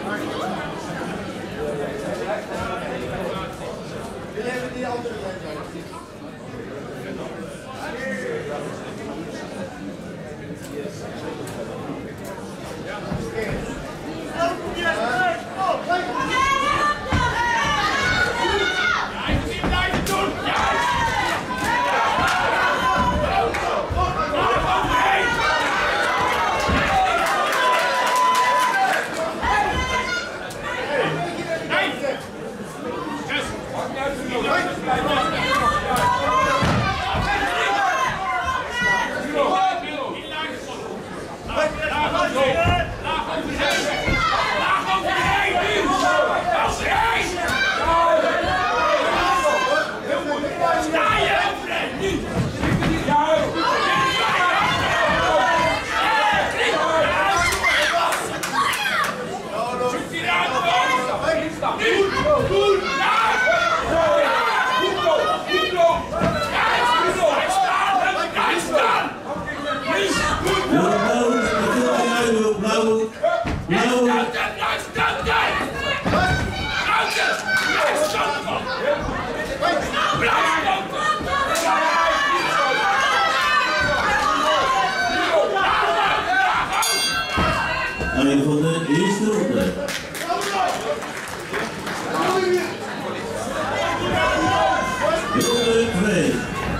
Einde van de eerste ronde. Ronde 2.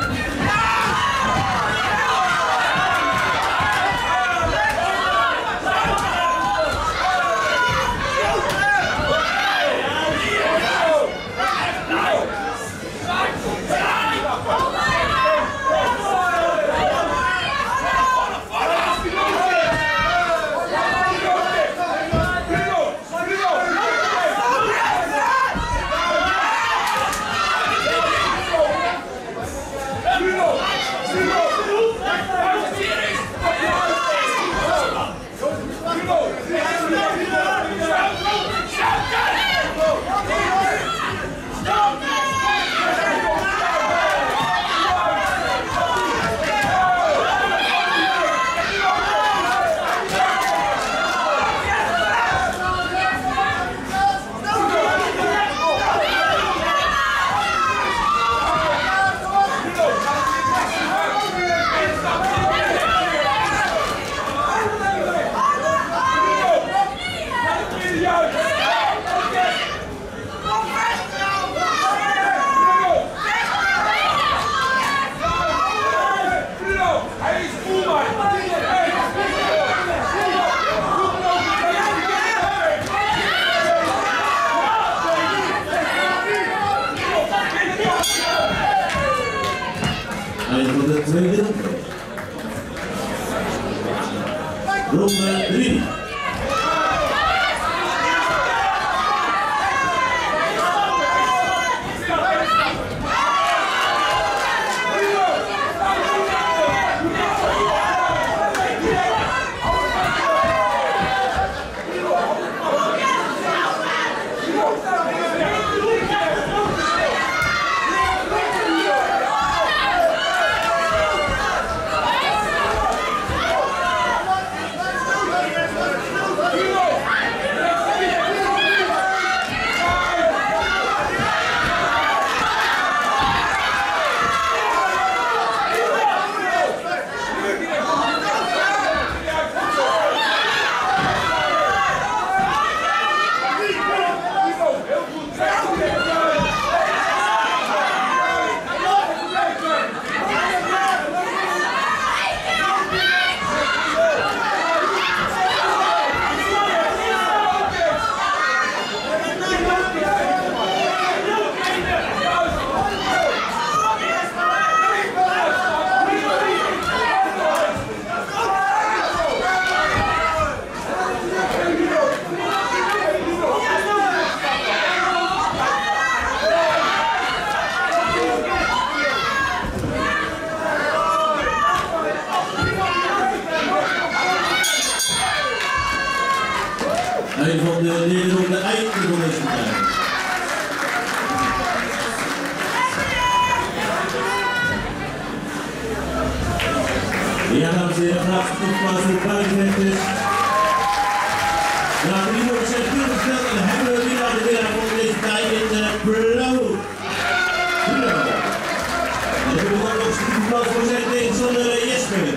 De tweede ronde. Ronde 3. Een van de derde ronde eindigt van deze partij. Ja, dames en heren, graag tot plaats voor de buitenvechters. Graag iemand zegt gesteld en hebben we weer de winnaar van deze tijd in Bruno. Bruno. En we hebben ook nog een plaats voor zijn tegenstander Yesper.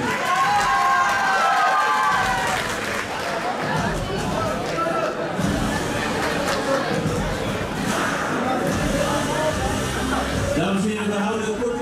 Dames en heren, we houden een korte